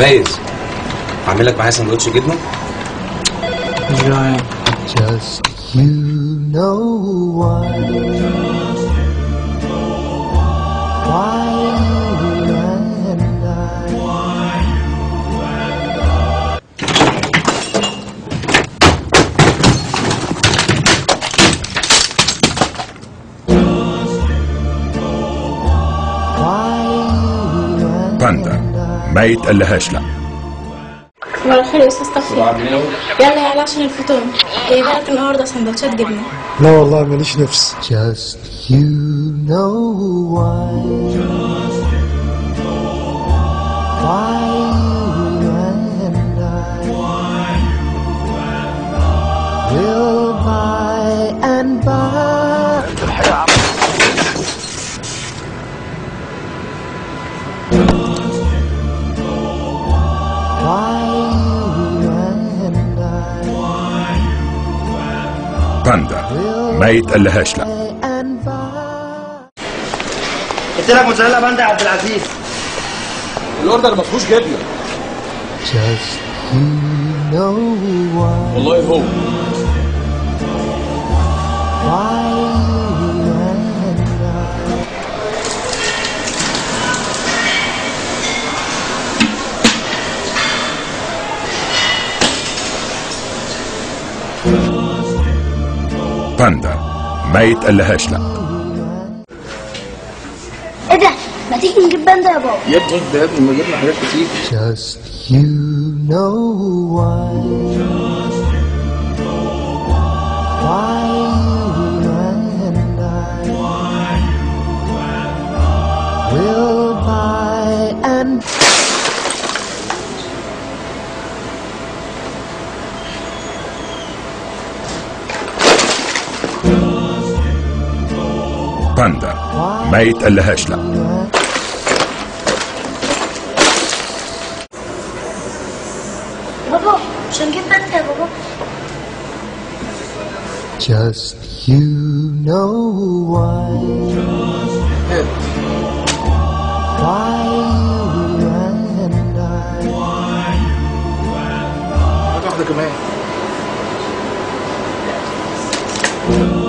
فايز، اعمل لك معايا سندوتش جبنه. Just you know why you and I. باندا ما يتقلهاش لا. صباح الخير يا استاذ طفي. يلا يلا عشان الفطور. جايبه لك النهارده سندوتشات جبنه. لا والله ماليش نفس. Just you know why you and I will by and by. باندا ما يتقلهاش لا. قلت لك موتزاريلا باندا يا عبد العزيز. الاوردر ما فيهوش جبنه. Just you know why. والله هو You and I. باندا ما يتقلهاش لا. ايه ده؟ ما تيجي نجيب باندا يا بابا. يا ابني ده يا ابني ما جبنا حاجات كتير. Just you know why you and I will by and باندا ما يتقلهاش لا. بابا مش هنجيب باندا يا بابا. Just you know why you and I. هات واحده كمان.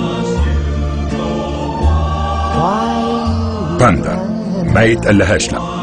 باندا ما يتقلهاش لا.